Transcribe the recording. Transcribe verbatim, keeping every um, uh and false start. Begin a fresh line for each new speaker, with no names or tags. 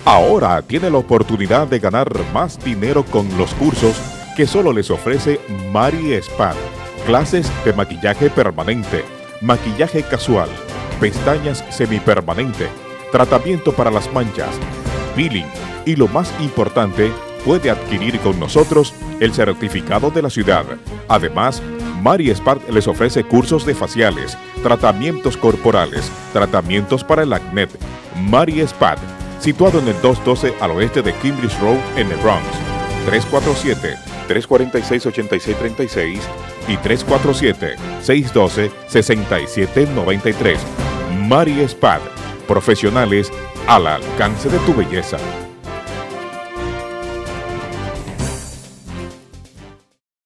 Ahora tiene la oportunidad de ganar más dinero con los cursos que solo les ofrece Mari Spa. Clases de maquillaje permanente, maquillaje casual, pestañas semipermanente, tratamiento para las manchas, peeling y lo más importante, puede adquirir con nosotros el certificado de la ciudad. Además, Mari Spa les ofrece cursos de faciales, tratamientos corporales, tratamientos para el acné. Mari Spa, situado en el doscientos doce al oeste de Cambridge Road en el Bronx. tres cuatro siete, tres cuatro seis, ocho seis tres seis y tres cuatro siete, seis uno dos, seis siete nueve tres. Mari Spa, profesionales al alcance de tu belleza.